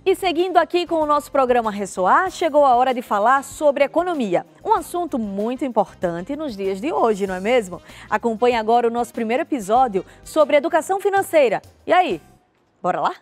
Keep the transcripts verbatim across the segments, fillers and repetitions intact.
E seguindo aqui com o nosso programa Ressoar, chegou a hora de falar sobre economia. Um assunto muito importante nos dias de hoje, não é mesmo? Acompanhe agora o nosso primeiro episódio sobre educação financeira. E aí, bora lá?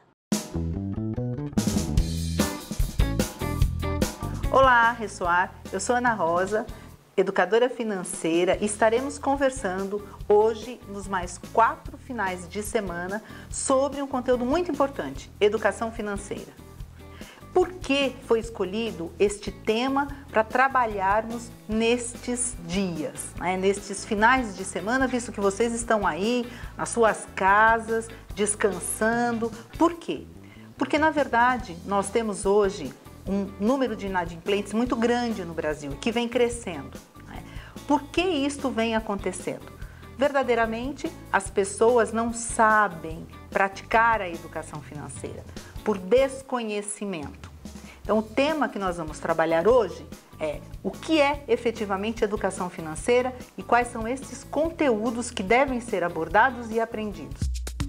Olá, Ressoar. Eu sou Ana Rosa, educadora financeira, e estaremos conversando hoje, nos mais quatro finais de semana, sobre um conteúdo muito importante, educação financeira. Por que foi escolhido este tema para trabalharmos nestes dias, né? Nestes finais de semana, visto que vocês estão aí nas suas casas, descansando? Por quê? Porque, na verdade, nós temos hoje um número de inadimplentes muito grande no Brasil, que vem crescendo. Né? Por que isto vem acontecendo? Verdadeiramente, as pessoas não sabem praticar a educação financeira, por desconhecimento. Então, o tema que nós vamos trabalhar hoje é o que é efetivamente educação financeira e quais são esses conteúdos que devem ser abordados e aprendidos.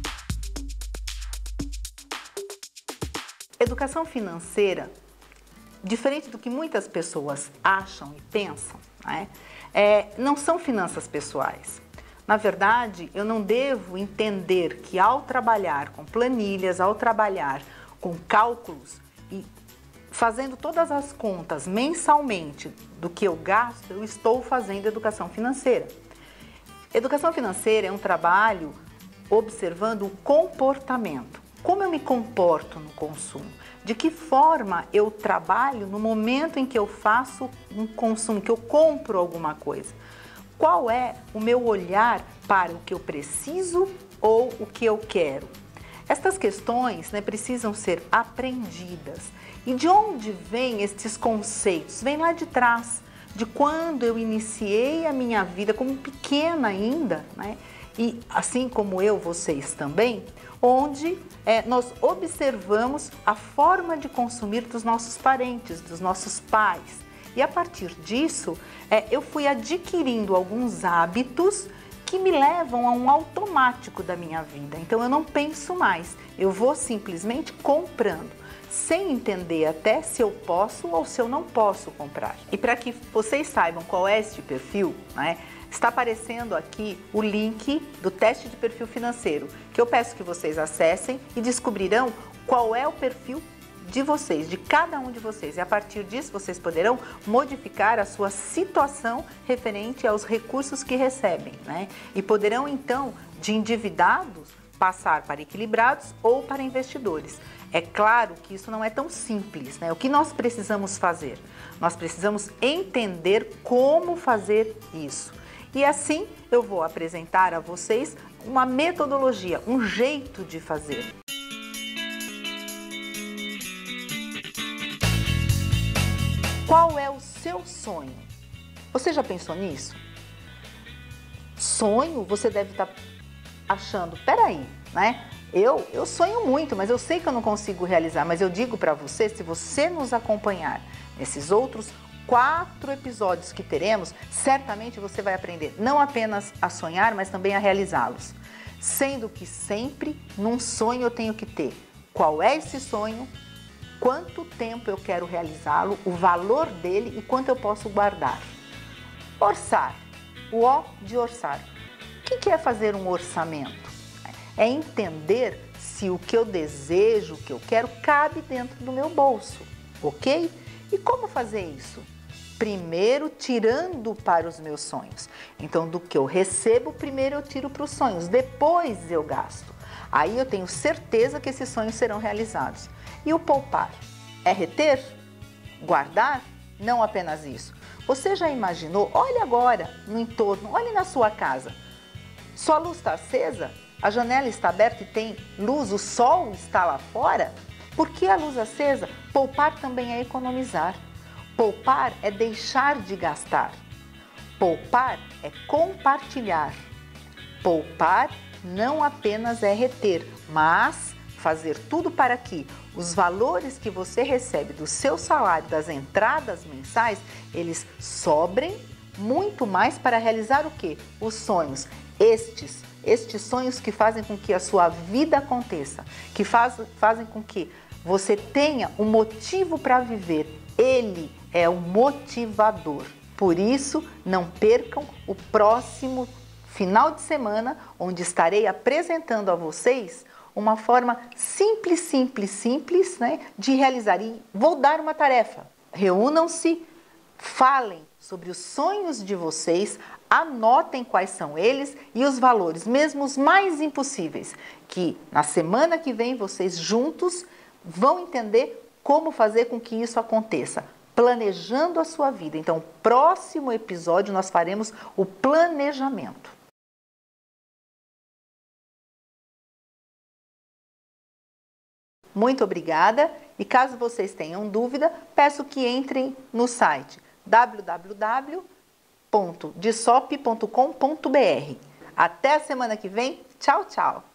Educação financeira, diferente do que muitas pessoas acham e pensam, né, é, não são finanças pessoais. Na verdade, eu não devo entender que ao trabalhar com planilhas, ao trabalhar com cálculos e fazendo todas as contas mensalmente do que eu gasto, eu estou fazendo educação financeira. Educação financeira é um trabalho observando o comportamento. Como eu me comporto no consumo? De que forma eu trabalho no momento em que eu faço um consumo, que eu compro alguma coisa? Qual é o meu olhar para o que eu preciso ou o que eu quero? Estas questões, né, precisam ser aprendidas. E de onde vêm estes conceitos? Vem lá de trás, de quando eu iniciei a minha vida como pequena ainda, né? E assim como eu, vocês também, onde é, nós observamos a forma de consumir dos nossos parentes, dos nossos pais. E a partir disso, é, eu fui adquirindo alguns hábitos que me levam a um automático da minha vida. Então eu não penso mais, eu vou simplesmente comprando, sem entender até se eu posso ou se eu não posso comprar. E para que vocês saibam qual é este perfil, né, está aparecendo aqui o link do teste de perfil financeiro, que eu peço que vocês acessem e descobrirão qual é o perfil de vocês, de cada um de vocês. E a partir disso, vocês poderão modificar a sua situação referente aos recursos que recebem, né? E poderão, então, de endividados, passar para equilibrados ou para investidores. É claro que isso não é tão simples, né? O que nós precisamos fazer? Nós precisamos entender como fazer isso. E assim, eu vou apresentar a vocês uma metodologia, um jeito de fazer. Qual é o seu sonho? Você já pensou nisso? Sonho, você deve estar achando, peraí, né? Eu, eu sonho muito, mas eu sei que eu não consigo realizar. Mas eu digo para você, se você nos acompanhar nesses outros quatro episódios que teremos, certamente você vai aprender não apenas a sonhar, mas também a realizá-los. Sendo que sempre, num sonho eu tenho que ter qual é esse sonho, quanto tempo eu quero realizá-lo, o valor dele e quanto eu posso guardar. Orçar. O O de orçar. O que é fazer um orçamento? É entender se o que eu desejo, o que eu quero, cabe dentro do meu bolso, ok? E como fazer isso? Primeiro, tirando para os meus sonhos. Então, do que eu recebo, primeiro eu tiro para os sonhos, depois eu gasto. Aí eu tenho certeza que esses sonhos serão realizados. E o poupar? É reter? Guardar? Não apenas isso. Você já imaginou? Olhe agora no entorno, olhe na sua casa. Sua luz está acesa? A janela está aberta e tem luz? O sol está lá fora? Por que a luz acesa? Poupar também é economizar. Poupar é deixar de gastar. Poupar é compartilhar. Poupar não apenas é reter, mas fazer tudo para que os valores que você recebe do seu salário, das entradas mensais, eles sobrem muito mais para realizar o quê? Os sonhos. Estes, estes sonhos que fazem com que a sua vida aconteça, que faz, fazem com que você tenha um motivo para viver. Ele é o motivador. Por isso, não percam o próximo final de semana, onde estarei apresentando a vocês uma forma simples, simples, simples, né, de realizar. E vou dar uma tarefa. Reúnam-se, falem sobre os sonhos de vocês, anotem quais são eles e os valores, mesmo os mais impossíveis, que na semana que vem vocês juntos vão entender como fazer com que isso aconteça, planejando a sua vida. Então, próximo episódio nós faremos o planejamento. Muito obrigada e caso vocês tenham dúvida, peço que entrem no site w w w ponto dissop ponto com ponto b r. Até a semana que vem. Tchau, tchau!